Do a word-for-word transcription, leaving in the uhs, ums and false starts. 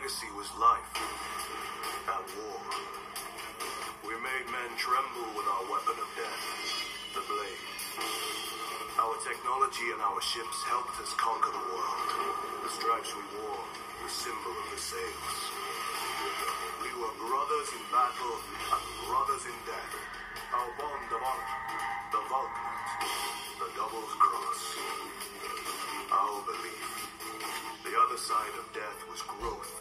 legacy was life and war. We made men tremble with our weapon of death, the blade. Our technology and our ships helped us conquer the world. The stripes we wore, the symbol of the sails. We were brothers in battle and brothers in death. Our bond of honor, the Vulcan, the Double's Cross. Our belief. The other side of death was growth